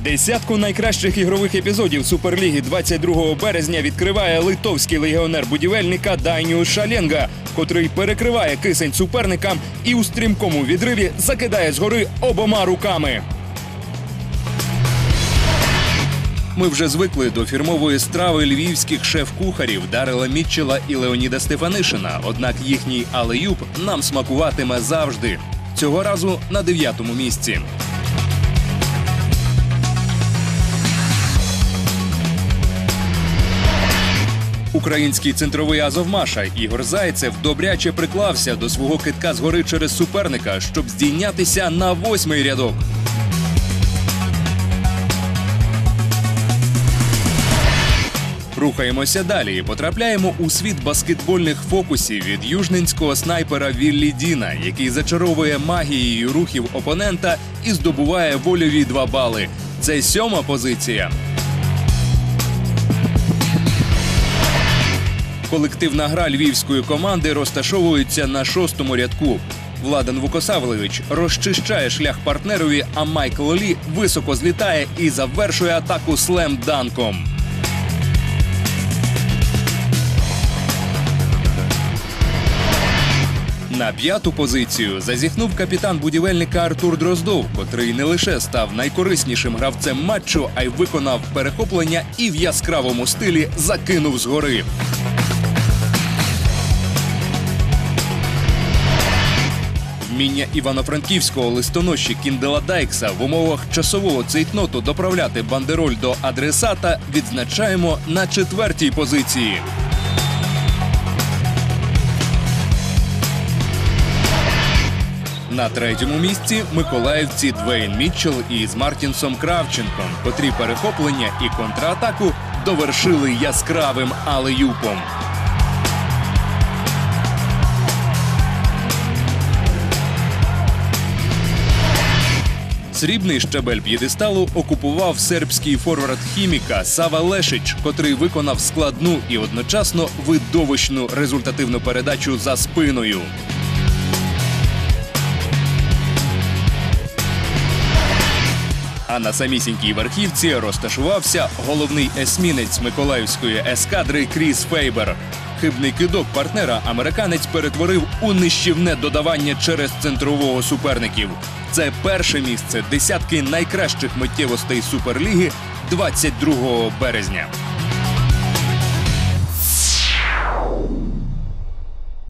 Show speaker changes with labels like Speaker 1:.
Speaker 1: Десятку найкращих ігрових епізодів Суперліги 22 березня відкриває литовський легіонер будівельника Дайніус Шаленга, котрий перекриває кисень суперникам і у стрімкому відриві закидає згори обома руками. Ми вже звикли до фірмової страви львівських шеф-кухарів Даррела Мітчелла і Леоніда Стефанишина, однак їхній алеюб нам смакуватиме завжди. Цього разу на 9-му місці. Український центровий Азовмаша Ігор Зайцев добряче приклався до свого кидка згори через суперника, щоб здійнятися на 8-й рядок. Рухаємося далі і потрапляємо у світ баскетбольних фокусів від южненського снайпера Віллі Діна, який зачаровує магією рухів опонента і здобуває вольові 2 бали. Це 7-ма позиція. Колективна гра львівської команди розташовується на 6-му рядку. Владан Вукосавлевич розчищає шлях партнерові, а Майкл Лі високо злітає і завершує атаку слем-данком. На 5-ту позицію зазіхнув капітан будівельника Артур Дроздов, котрий не лише став найкориснішим гравцем матчу, а й виконав перехоплення і в яскравому стилі закинув згори. Вміння івано-франківського листоноші Кіндела Дайкса в умовах часового цейтноту доправляти бандероль до адресата відзначаємо на 4-й позиції. На 3-му місці миколаївці Двейн Мітчелл із Мартінсом Кравченком, котрі перехоплення і контратаку довершили яскравим алеюпом. Срібний щабель п'єдесталу окупував сербський форвард Хіміка Сава Лешич, котрий виконав складну і одночасно видовищну результативну передачу за спиною. А на самісінькій верхівці розташувався головний есмінець миколаївської ескадри Кріс Фейбер. Хибний кидок партнера американець перетворив у нищівне додавання через центрового суперників. Це перше місце десятки найкращих миттєвостей Суперліги 22 березня.